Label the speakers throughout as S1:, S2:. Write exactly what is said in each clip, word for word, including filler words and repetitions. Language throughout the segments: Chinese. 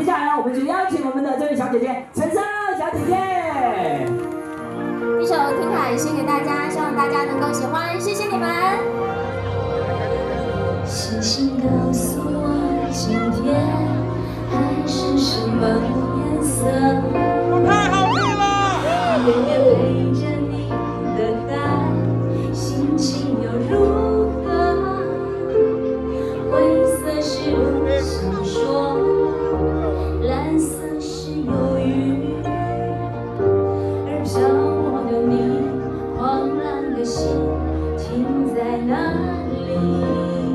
S1: 下来呢，我们就邀请我们的这位小姐姐陈升小姐姐。
S2: 一首《听海》献给大家，希望大家能够喜欢，谢谢你们。星星告诉我，今天海是什么颜色？
S3: 太好听了！
S2: 远远陪着你的海，心情又如何？灰色是闪烁，蓝色是忧郁，而飘过的你，慌乱的心停在哪里？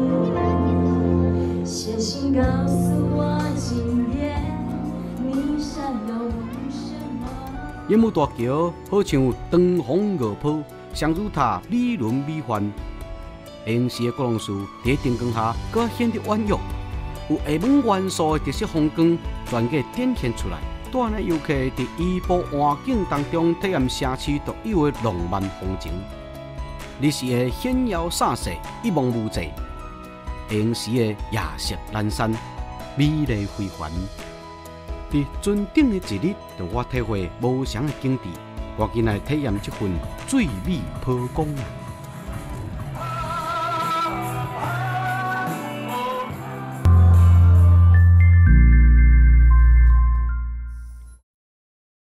S2: 写信告诉我，今夜你想要问什么？
S4: 烟幕大桥好像长虹热炮，相如塔美轮美奂。英式的古龙树在灯光下，更显得婉约，有厦门元素的特色风光，全给展现出来。带领游客在移步环境当中体验城市独有的浪漫风情。日式的炫耀洒射，一望无际；英式的夜色阑珊，美丽非凡。伫尊顶的一日，让我体会无常的景致，赶紧来体验这份最美曝光啊！